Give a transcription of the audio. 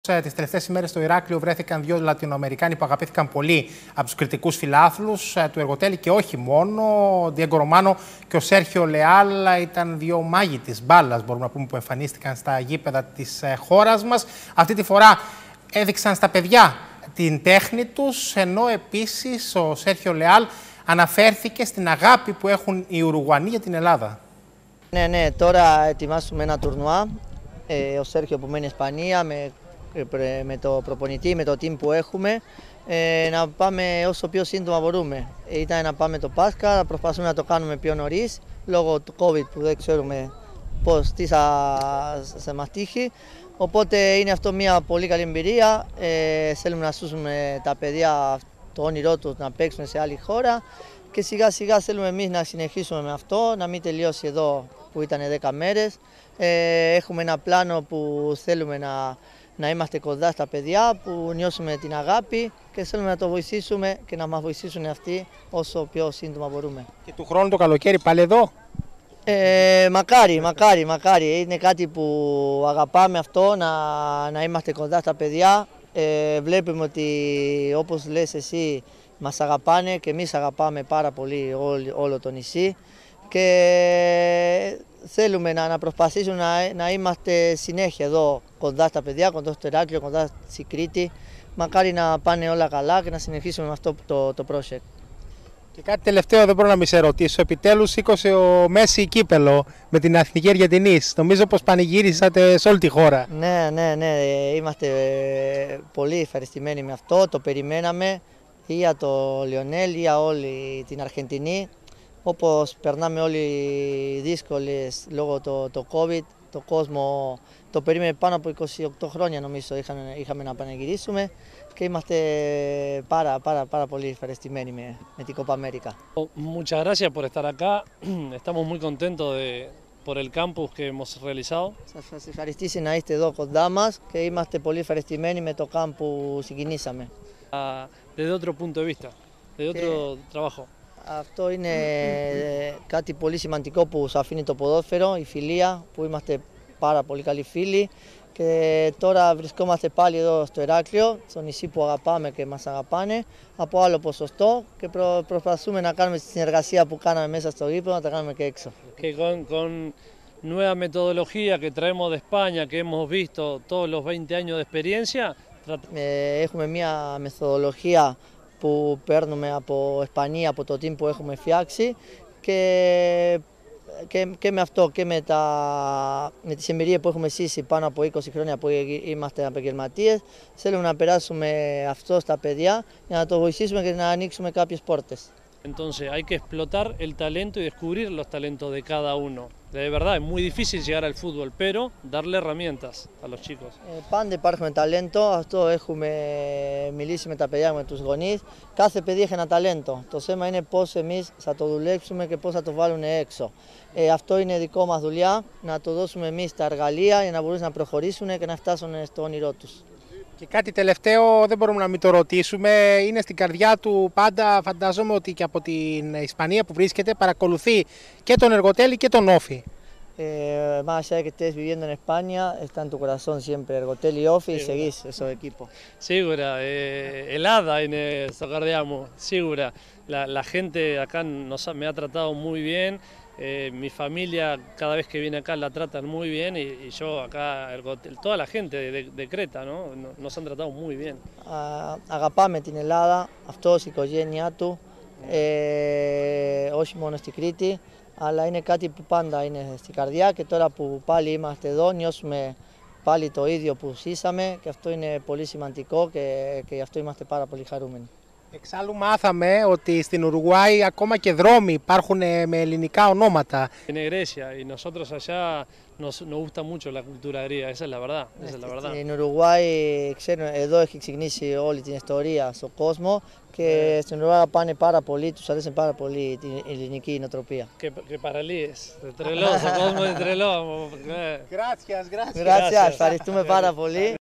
Τις τελευταίες ημέρες στο Ηράκλειο βρέθηκαν δύο Λατινοαμερικάνοι που αγαπήθηκαν πολύ από τους κριτικούς φιλάθλους του Εργοτέλη και όχι μόνο. Ο Διέγκο Ρωμάνο και ο Σέρχιο Λεάλ ήταν δύο μάγοι της μπάλας, μπορούμε να πούμε, που εμφανίστηκαν στα γήπεδα της χώρας μας. Αυτή τη φορά έδειξαν στα παιδιά την τέχνη τους, ενώ επίσης ο Σέρχιο Λεάλ αναφέρθηκε στην αγάπη που έχουν οι Ουρουγουανοί για την Ελλάδα. Ναι, τώρα ετοιμάσουμε ένα τουρνουά. Ο Σέρχιο που μένει Ισπανία, με το προπονητή, με το team που έχουμε, να πάμε όσο πιο σύντομα μπορούμε. Ήταν να πάμε το Πάσχα, να προσπαθούμε να το κάνουμε πιο νωρίς, λόγω του COVID που δεν ξέρουμε τι θα μας τύχει. Οπότε είναι αυτό μια πολύ καλή εμπειρία. Θέλουμε να σώσουμε τα παιδιά το όνειρό τους να παίξουν σε άλλη χώρα και σιγά σιγά θέλουμε εμείς να συνεχίσουμε με αυτό, να μην τελειώσει εδώ που ήταν 10 μέρες. Έχουμε ένα πλάνο που θέλουμε να είμαστε κοντά στα παιδιά, που νιώσουμε την αγάπη και θέλουμε να το βοηθήσουμε και να μας βοηθήσουν αυτοί όσο πιο σύντομα μπορούμε. Και του χρόνου το καλοκαίρι πάλι εδώ? Μακάρι. Είναι κάτι που αγαπάμε αυτό, να είμαστε κοντά στα παιδιά. Βλέπουμε ότι, όπως λες εσύ, μας αγαπάνε και εμείς αγαπάμε πάρα πολύ όλο το νησί και θέλουμε να προσπαθήσουμε να είμαστε συνέχεια εδώ κοντά στα παιδιά, κοντά στο Ηράκλειο, κοντά στη Κρήτη. Μακάρι να πάνε όλα καλά και να συνεχίσουμε με αυτό το project. Και κάτι τελευταίο δεν μπορώ να μην σε ρωτήσω. Επιτέλους σήκωσε ο Μέση κύπελο με την Εθνική Αργεντινής. Νομίζω πως πανηγύρισατε σε όλη τη χώρα. Ναι. Είμαστε πολύ ευχαριστημένοι με αυτό. Το περιμέναμε ή για το Λιονέλ ή για όλη την Αργεντινή. Όπως περνάμε όλοι δύσκολες λόγω το COVID, το κόσμο το περίμενε πάνω από 28 χρόνια νομίζω είχαμε να πανηγυρίσουμε και είμαστε πάρα πολύ ευχαριστημένοι με την Copa América. Muchas gracias por estar acá. Estamos muy contentos por el campus que hemos realizado. Σας ευχαριστήσει να είστε εδώ κοντά μας και είμαστε πολύ ευχαριστημένοι με το camp που συγκινήσαμε. Desde otro punto de vista, desde otro trabajo. Αυτό είναι κάτι πολύ σημαντικό που σου αφήνει το ποδόσφαιρο, η φιλία, που είμαστε πάρα πολύ καλοί φίλοι και τώρα βρισκόμαστε πάλι εδώ στο Ηράκλειο, στο νησί που αγαπάμε και μας αγαπάνε, από άλλο ποσοστό και προσπαθούμε να κάνουμε τη συνεργασία που κάναμε μέσα στο γήπεδο, να τα κάνουμε και έξω. Que con nueva metodología que traemos de España, que hemos visto todos los 20 años de experiencia. Έχουμε μια μεθοδολογία που παίρνουμε από Ισπανία, από το team που έχουμε φτιάξει και με αυτό και με τις εμπειρίες που έχουμε ζήσει πάνω από 20 χρόνια που είμαστε επαγγελματίες, θέλουμε να περάσουμε αυτό στα παιδιά για να το βοηθήσουμε και να ανοίξουμε κάποιες πόρτες. Entonces hay que explotar el talento y descubrir los talentos de cada uno. De verdad es muy difícil llegar al fútbol, pero darle herramientas a los chicos. Πάντα υπάρχουν ταλέντο, αυτό έχουμε μιλήσει με τα παιδιά, με τους γονείς. Κάθε παιδί έχει ένα ταλέντο. Το θέμα είναι πώς εμείς θα το δουλέψουμε και πώς θα το βάλουν έξω. Αυτό είναι δικό μας δουλειά, να το δώσουμε εμείς τα εργαλεία για να μπορούν να προχωρήσουν και να φτάσουν στο όνειρό τους. Και κάτι τελευταίο, δεν μπορούμε να μην το ρωτήσουμε, είναι στην καρδιά του πάντα, φαντάζομαι ότι και από την Ισπανία που βρίσκεται παρακολουθεί και τον Εργοτέλη και τον Όφη. Más allá de que estés viviendo en España, está en tu corazón siempre Εργοτέλη y Όφη y seguís ese equipo. Segura, helada en Socardiamo, segura. La gente acá me ha tratado muy bien. Mi familia cada vez que viene acá la tratan muy bien y yo acá, toda la gente de Creta, ¿no? Nos han tratado muy bien. Αγαπάμε την Ελλάδα, αυτός η οικογένειά του, όχι μόνο στην Κρήτη, αλλά είναι κάτι που πάντα είναι στην καρδιά και τώρα που πάλι είμαστε εδώ νιώσουμε πάλι το ίδιο που ζήσαμε και αυτό είναι πολύ σημαντικό και γι' αυτό είμαστε πάρα πολύ χαρούμενοι. Εξάλλου μάθαμε ότι στην Ουρουγουάη ακόμα και δρόμοι υπάρχουν με ελληνικά ονόματα. Είναι Grecia y nosotros allá nos gusta mucho la cultura griega, esa es la verdad. Στην Ουρουγουάη, εδώ έχει ξεκινήσει όλη την ιστορία στον κόσμο και στην Ουρουγουάη πάνε πάρα πολύ, τους αρέσει πάρα πολύ την ελληνική νοοτροπία. Και παραλίες, τρελό, ο κόσμος είναι τρελό. Gracias. Ευχαριστούμε πάρα πολύ.